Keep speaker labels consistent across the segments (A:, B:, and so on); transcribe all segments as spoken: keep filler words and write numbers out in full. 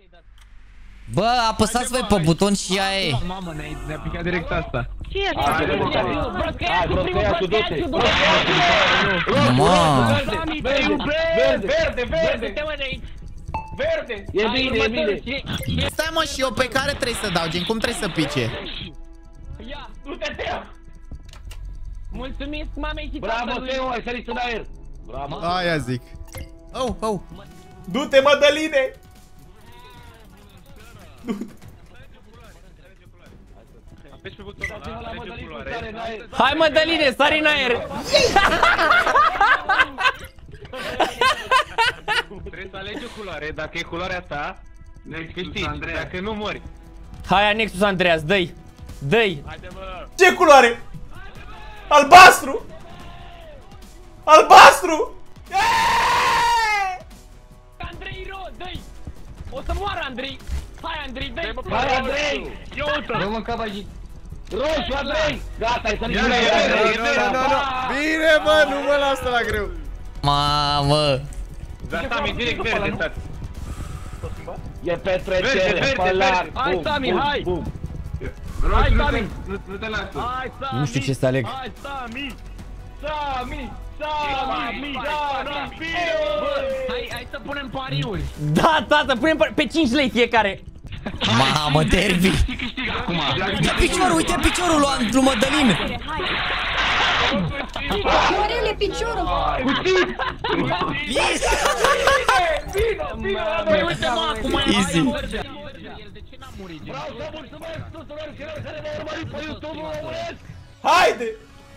A: Bă, apăsați voi pe buton și aia e.
B: Mamă, ne-a picat direct asta.
C: Ce e asta?
D: Hai, broscăiașul, du-te!
A: Mamă!
D: Verde, verde, verde! Verde! E bine, e bine!
A: Stai mă, și eu pe care trebuie să dau, gen, cum trebuie să pice?
D: Ia, du-te, Teo!
C: Mulțumesc mamei și
D: Bravo,
C: tatălui.
D: Teo, ai sărit în aer! Bravo!
A: Aia zic. Oh, oh.
E: Du-te, Mădăline!
B: Apeși pe butonul ăla, alege culoare.
C: Hai Mădăline, sari în aer.
B: Trebuie să alegi o culoare, dacă e culoarea ta, câștigi, dacă nu mori.
C: Hai Anexus Andreas, dă-i. Dă-i.
B: Haide bă!
E: Ce culoare? Albastru! Albastru!
C: Andrei Ro, dă-i. O să moară Andrei. Hai Andrei, dă-i.
D: Hai, Andrei!
B: Iută!
D: Vă mânca bagi! Roșu, Andrei! Gata, ai sărit în
B: Ia, ia,
D: aer!
B: ia, ia,
E: Nu, nu, nu! Bine, bă, nu mă las la greu!
A: Mamă!
B: Da, Sami, direct verde, stați.
D: E petrecere,
B: Verde, verde,
D: pălar!
B: verde.
C: Hai, Sami, hai!
B: Hai,
C: Sami!
B: Nu te lasă.
C: Hai Sami!
A: Nu știu ce să aleg.
C: Hai Sami!
D: Sami! Sami! Sami!
C: Hai, hai să punem pariuri. Da, tată, punem pariuri pe cinci lei fiecare.
A: Mamă, derby! Uite piciorul, uite piciorul lui, lui Mădălin!
F: Morele piciorul!
C: Păi uite mă, acum e
A: Easy.
C: de ce n-a murit?
D: Vreau să mulțumesc tuturor celor care m-au urmărit pe YouTube românesc!
E: Haide!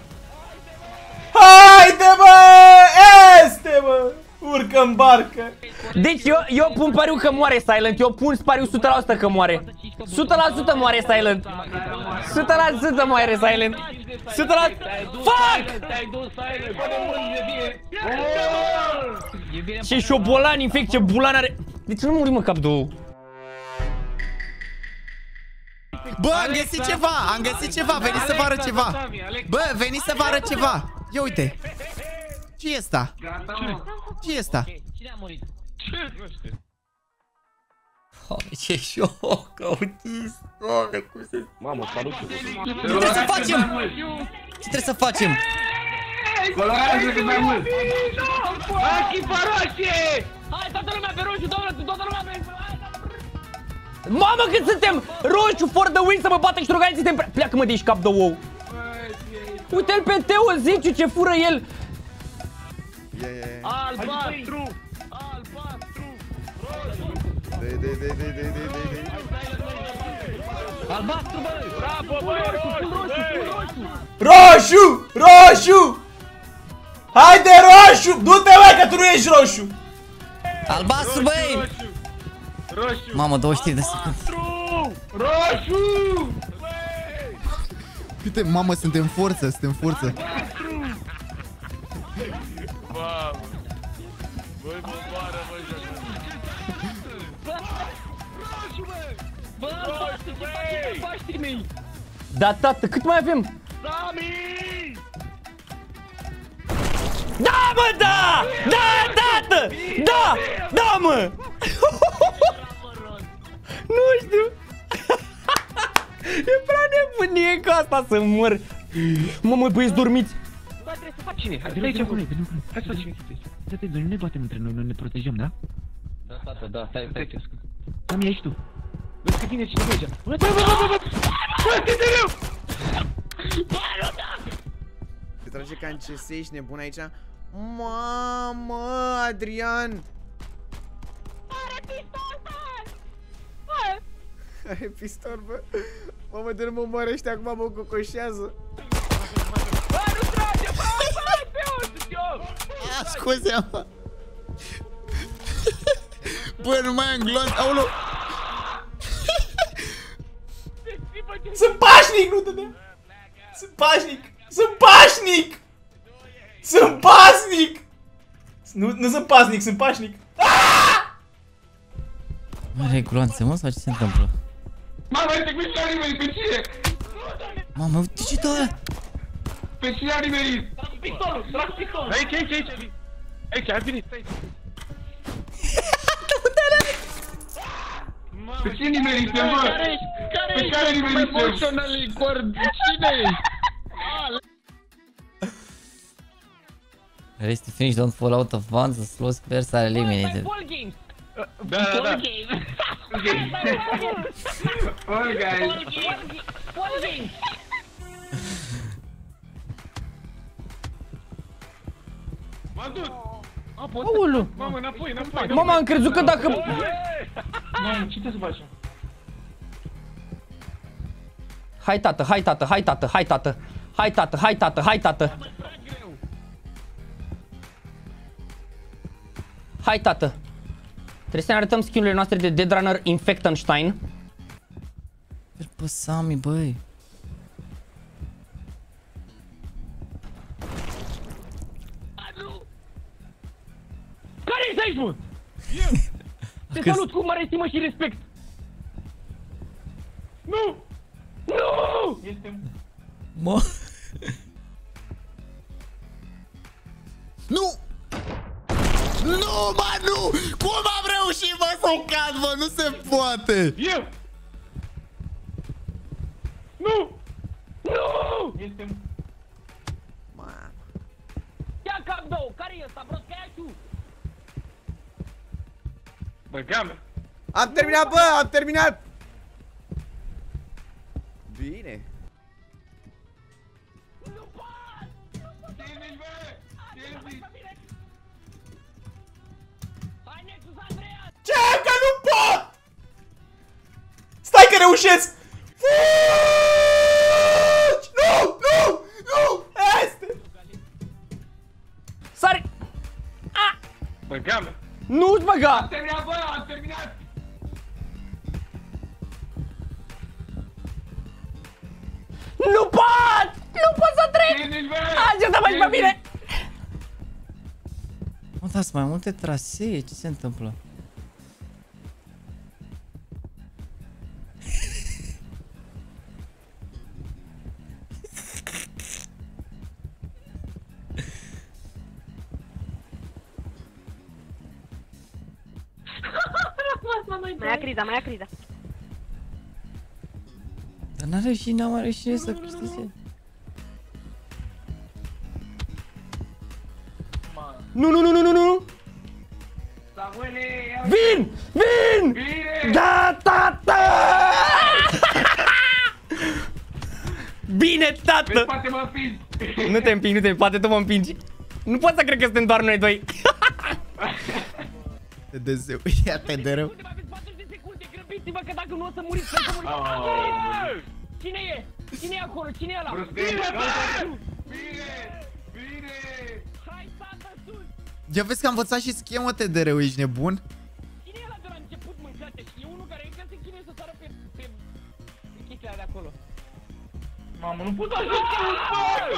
E: Haide, bă! Este, bă! Urcă în barcă!
C: Deci eu, eu pun pariu că moare Silent, eu pun pariu o sută la sută că moare. o sută la sută moare Silent. o sută la sută moare Silent. o sută la sută. Fuck!
D: Te-ai dus, Silent! Pune mâini de bine!
C: Ce șobolan, infect, ce bulan are. De ce nu murim în cap două?
A: Bă, am găsit ceva, am găsit ceva, veniți să vă arăt ceva. Bă, veniți să vă arăt ceva. Ia uite. Ce e asta? Ce e asta?
C: Cine a murit?
A: Doamne, ce șoc, autist, doamne, cum se...
D: Mamă, salut!
A: Ce trebuie să facem? Ce trebuie să facem?
D: Colorează-te mai mult!
C: Echipa roșie! Hai, toată lumea pe roșu, toată, toată lumea pe... Mamă, cât suntem! Roșu, for the win, să mă bată și rugani, suntem prea... Pleacă-mă de aici, cap de ou! Uite-l pe Teo, ziciu, ce fură el! Albastru! Albastru! Albastru, bă! Bravo, bă! Roșu!
E: Roșu! Roșu! Haide, roșu! Du-te, bă, că tu nu ești roșu!
A: Albastru, băi!
B: Roșu!
A: Mamă, douăzeci și trei de secunde.
D: Roșu!
A: Uite, mamă, suntem forță, suntem forță.
B: Mamă! Băi, mă moară, mă,
C: Bă, Paștri, ce faci, Paștri mei? Da, tată, cât mai avem?
B: Sami!
C: Da, mă, da! Da, tată! Da! Da, mă! Nu știu! E prea nebunie cu asta să mor! Mă, mă, băieți, dormiți! Bă, trebuie să faci cine? Hai, stai aici acolo! Hai să facem chestia asta! Stai, noi nu ne batem între noi, noi ne protejăm, da?
D: Da, tată, da, stai, stai, ce scurt.
C: Sami, aici tu!
D: Vezi că vine cineva aici!
C: Bă, bă, bă, bă, bă! Bă, cât de rău!
E: Te trage ca în C S, ești nebun aici? Mamă, Adrian!
F: Are pistol, bă!
E: Are pistol, bă! Mamă, de nu mă omorește acum, mă cocoșează!
C: Bă, nu trage, bă, bă, pe unde, eu!
A: Ia, scuze-mă! Bă, nu mai am glonț, aolo!
E: Sunt pașnic, nu te dea! Sunt pașnic! Sunt pașnic! Sunt pașnic! Nu, nu sunt pasnic, sunt pașnic!
A: Are gloanțe, mă, sau ce se întâmplă?
D: Mama, uite cum și-a nimerit, pe cine?
A: Mamă, uite ce dă ăla?
D: Pe cine a nimerit? Trag pistolul, trag pistolul!
B: Aici, aici, aici! Aici, a venit, stai! Pe cine nimerisem, bă? Pe care nimerisem?
D: Emotionally cord. Cine ești?
G: Race to finish, don't fall out of bounds, the slow players are eliminated.
C: Ball games.
B: Da, da, da.
C: Ball game.
B: All guys.
C: Ball games.
B: M-am dus.
C: Aoleu.
B: Mamă, înapoi, înapoi.
C: Mama, am crezut că dacă...
E: Mamă, ce trebuie să facem?
C: Hai tată, hai tată, hai tată, hai tată. Hai tată, hai tată, hai tată. Hai tată. Trebuie să ne arătăm skill-urile noastre de Dead Runner Infectenstein.
G: Vezi pe Sami, băi.
C: Care ești aici, mă? Te salut cu mare stimă și respect. Nu! Nu!
E: Este...
G: Mă.
A: Nu! Nu, mă, nu! Cum am reușit, mă, să cad, mă? Nu se poate!
B: Eu!
C: Nu! Nu!
E: Este...
C: Ia cap două, care e ăsta, broscăiașul?
B: Bă, game.
A: Am terminat, bă, am terminat! Bine.
C: Nu pot!
B: Ține-i, bă! Ține-i!
C: Hai, Nexus, Andreea!
E: Ce? Că nu pot! Stai că reușesc! Fugi! Nu! Nu! Nu! Este!
C: Sari!
B: Bă, game.
C: Nu-ți băga!
B: Am terminat, bă, am terminat!
C: Nu pot! Nu pot să trec!
B: Ține-i, bă!
C: Hai, ce să faci pe mine?
G: Mă, dar sunt mai multe trasee, ce se întâmplă?
F: Mai ia criza, mai ia criza.
G: Dar n-are și n-am are și să câștige.
C: Nu, nu, nu, nu, nu, nu!
B: Samuele, ia
C: Vin! Vin!
B: bine!
C: Da, tată! Bine,
B: Pe
C: tată!
B: spate mă împingi!
C: Nu te împing, nu te împing, poate tu mă împingi. Nu pot să cred că suntem doar noi doi.
A: Te dezeu, ia te de rău.
C: Mai aveți patruzeci de secunde, grăbiți-vă că dacă nu o să muriți, să muriți. Cine e? Cine e acolo? Cine e ăla?
B: Bine, bă! Bine! Bine!
C: Hai, tată, sus!
A: Ia vezi că am învățat și schemă, te de rău, ești nebun?
C: Cine e ăla de la început, mâncate? E unul care încă se chinuie să sară pe, pe, pe chestia de acolo.
E: Mamă, nu pot așa ce nu fac!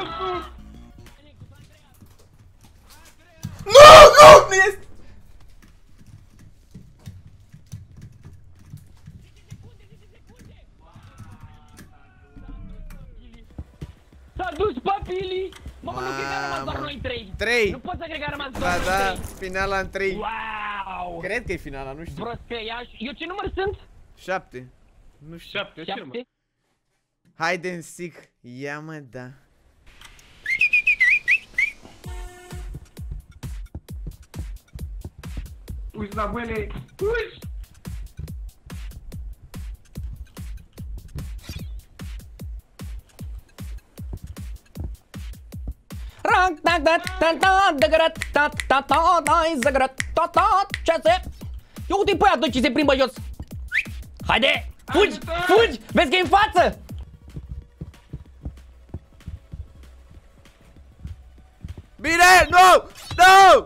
E: Nu! Nu! Nu este!
C: S-a dus papili! Mamă, nu cred că a rămas doar noi trei!
A: Trei.
C: Nu pot să cred că a rămas
A: Da,
C: doar noi
A: da,
C: trei!
A: finala în trei.
C: Wow!
A: Cred că e finala, nu știu.
C: Broscăiaș, eu ce număr sunt?
A: Șapte. Nu știu.
B: Șapte, ce mă?
C: Șapte?
A: Hide and seek. Ia mă, da.
B: Uși, Samuele! Uși!
C: Rank, da, da, da, da, da, da, da, da, da, da, da, da, da, ce se? Ia uite-i pe aia doi ce se plimbă jos! Haide! Fugi! Fugi! Vezi că e în față!
A: Bine! Nu! Nu!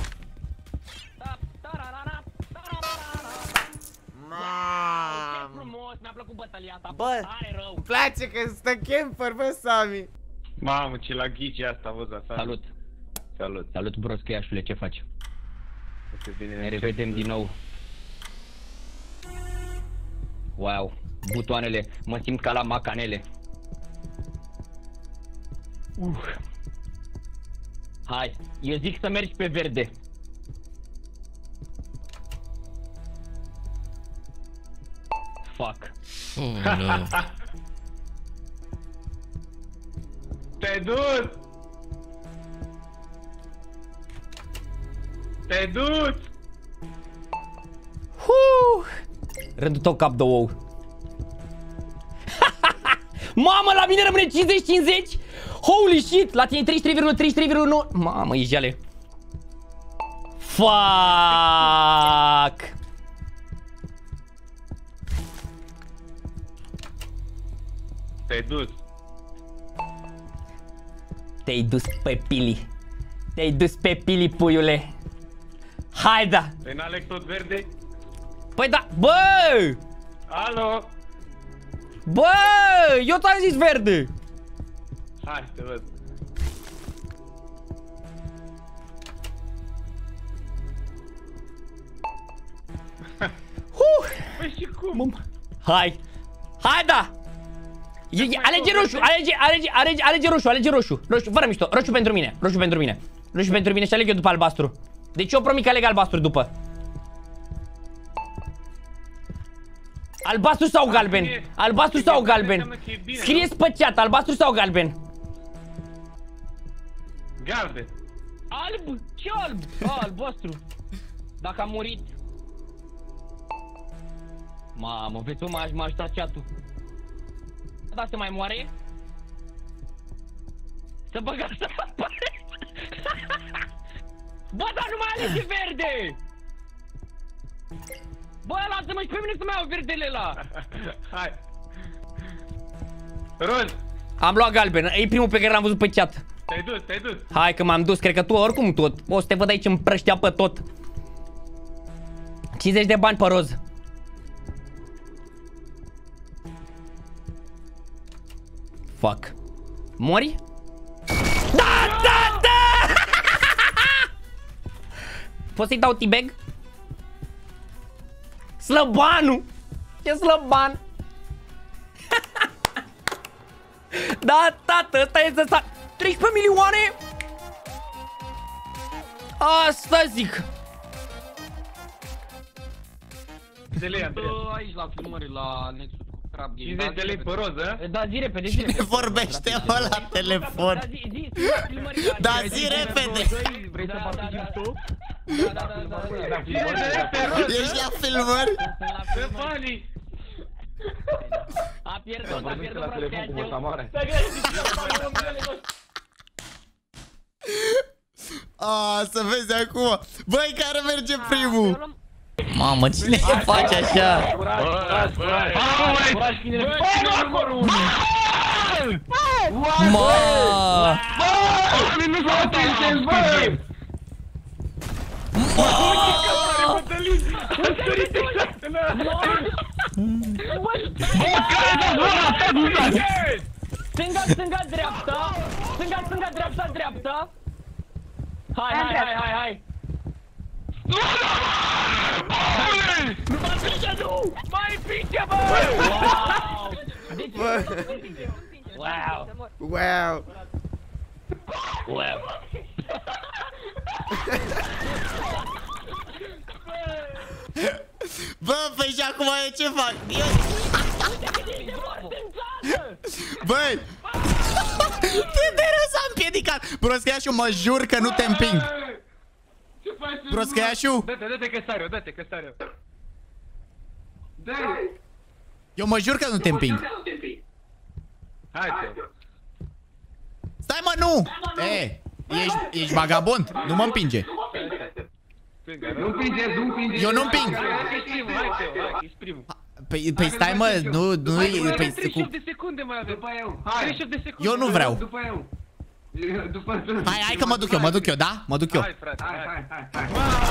C: Ce frumos! Mi-a plăcut bătălia asta!
A: Bă.
C: Tare rău!
A: Îmi place că stă camper, bă, Sami.
B: Mamă, ce la ghici asta, vă,
C: Salut!
B: Salut!
C: Salut, broscăiașule, ce faci?
B: Foarte bine.
C: Ne revedem din nou. Wow, butoanele, mă simt ca la macanele. Uh. Hai, eu zic să mergi pe verde. Fuck.
B: Te-ai dus! Te-ai dus!
C: Huh. Rândul tău, cap de ou. Mamă, la mine rămâne cincizeci cincizeci. Holy shit, la tine treizeci și trei virgulă treizeci și trei virgulă nouă. Mamă, e jale. Fuck.
B: Te-ai dus!
C: Te-ai dus pe pili. Te-ai dus pe pili, puiule. Haida.
B: În Alex tot verde?
C: Păi da, bă!
B: Alo!
C: Bă! Eu ți-am zis verde.
B: Hai, te văd.
C: Huh.
B: Păi și cum?
C: Hai. Hai da. E, e, alege roșu, alege, alege, alege, alege roșu, alege roșu. Roșu, fără mișto, roșu pentru mine, roșu pentru mine. Roșu pentru mine și aleg eu după albastru. Deci eu promit că aleg albastru după. Albastru sau galben? Albastru sau galben? Scrieți pe chat, albastru sau galben?
B: Galben.
D: Alb? Ce alb? A, albastru. Dacă a murit. Mamă, vezi, mă, m-a ajutat chat-ul. Da, se mai moare? Să băga să apare. Bă, dar nu mai alege verde! Bă, lasă-mă și pe mine să mai iau verdele ăla!
B: Hai! Roz!
C: Am luat galben, e primul pe care l-am văzut pe chat.
B: Te-ai dus, te-ai dus!
C: Hai că m-am dus, cred că tu oricum tot. O să te văd aici împrăștea pe tot. cincizeci de bani pe roz. Fuck. Mori? Da, da, da! Poți să-i dau T-bag? Slăbanu! Ce slăban! Da, tată, ăsta este să... treisprezece milioane? Asta zic!
B: De lei, Andreea.
D: Bă, aici la filmări, la Nexus cu Crab Game.
B: cincizeci de lei pe roz, a?
D: Da, zi repede, zi repede.
A: Cine vorbește, mă, la telefon?
D: Da, zi, zi, filmări la...
A: Da, zi repede!
D: Vrei să participi tu? Da, da, da, da, da.
B: cincizeci de lei pe roz!
A: Ești la filmări?
B: Pe banii!
D: A pierdut, a pierdut frate.
A: A, să vezi acum. Băi, care merge primul?
G: Mamă, cine face așa? Mă!
D: Stânga, stânga, dreapta. Stânga, stânga, dreapta, dreapta. Hai, hai, hai, hai, hai. Nu mă împinge, nu! Mai împinge, bă! Wow!
A: Wow.
D: Wow!
A: Bă, păi și acum eu ce fac? Eu... Băi! Tinderul s-a împiedicat! Broscheașu, mă jur că nu te împing! Broscheașu!
B: Dă-te, dă-te că stariu, dă-te că stariu.
A: Eu mă jur că nu te împing!
B: Hai-te!
A: Stai, mă, nu! E, ești, ești vagabond, nu mă împinge!
B: Nu împingeți, nu împingeți!
A: Eu nu împing!
B: Hai, ești primul, hai, Teo, hai, ești primul.
A: Păi, păi stai, mă, nu, nu,
B: Hai,
A: păi,
B: treizeci și opt de secunde mai avem. După eu. treizeci și opt de secunde.
A: eu nu vreau.
B: După eu. După
A: Hai, hai că mă duc eu, mă duc eu, da? Mă duc eu.
B: Hai, frate, hai, hai, hai, hai.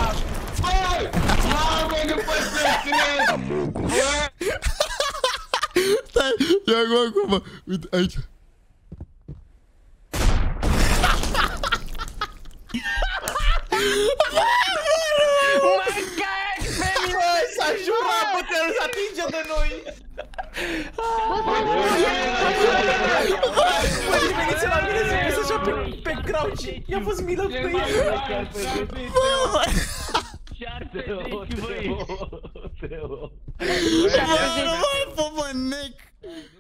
H: Mamă, nu pot să cred!
A: Stai, ia acum, acum, uite, aici.
E: S-a jurat, bă, că îl atinge de noi! Băi, veniți la mine să pus așa pe, pe crouch. I-a fost milă pe el.
D: șaptezeci, băi!
A: Bă, nu mai
H: Hai,